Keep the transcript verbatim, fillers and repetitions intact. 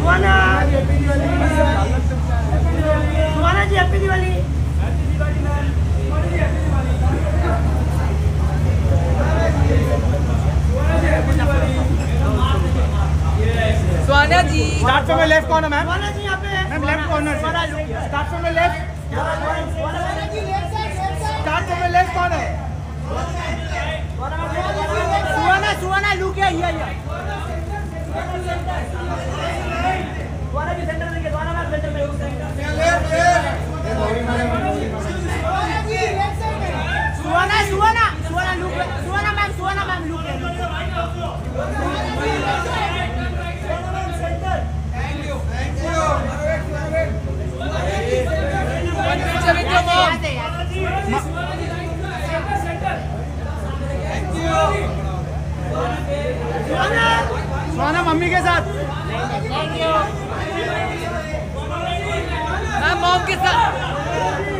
Suhana Suhana ji happy Diwali. Suhana ji start from left corner ma'am. Suhana ji यहाँ पे ma'am left corner से start from left start from left corner. Suhana Suhana look है ये ये सुहाना जी सेंटर में सुहाना मैम सेंटर में Suhana Suhana Suhana look Suhana ma'am Suhana ma'am look है। सुहाना मम्मी के साथ। मैम मॉम के साथ।